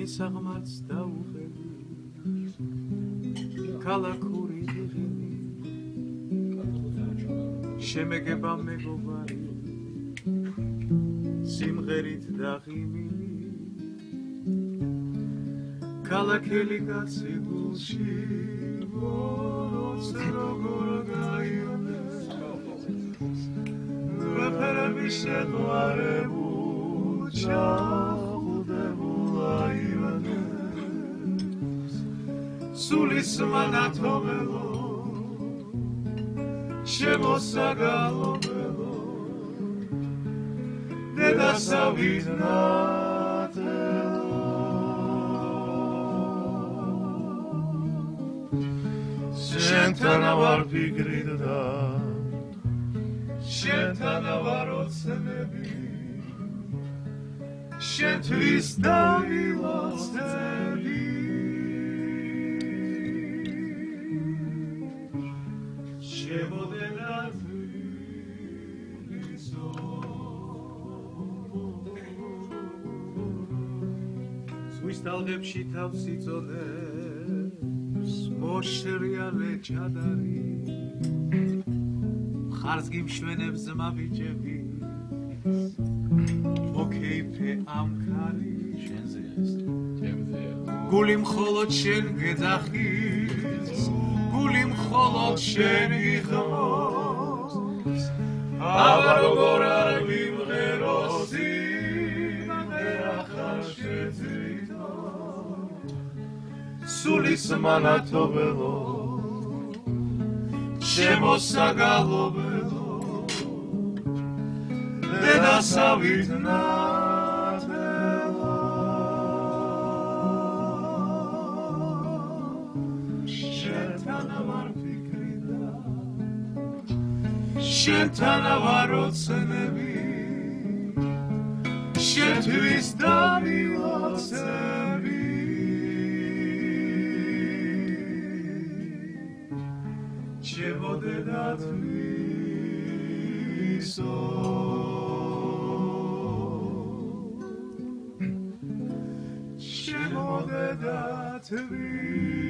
საღმართ დაუღები ქალაქური ღიმი შემეგება მეგობარი სიმღერით დაღიმილი ქალაქელი კაცი გულში როცა როგორ გაივნე ვეფერები შეყვარებულ ჩახუდებულ აივანე სულის მანათობელო შემოსაგალობელო დედასავით ნათელო შენთანა ვარ ფიქრით და შენთანა ვარ ოცნები შენთვის დავილოცდები შემოდედა თვისო ზღვის ტალღებში თავს იწონებს მოშრიალე ჩადარი ხარს გიმშვენებს ზმა ბიჭები მოკეიფე ამქარი შენზეა ეს ჩემზეა გული მხოლოდ შენ გეძახის გული მხოლოდ შენ იღმოს აბა როგორ არ ვიმღეროს იმდე ახალ შეძრითო სულის მანათობელო შემოსაგალობელო დედასავით ნათელო შენთანა ვარ ფიქრი და შენთანა ვარ ოცნები შენთვის დავილოცები შემოდედა თვისო შემოდედა თვისო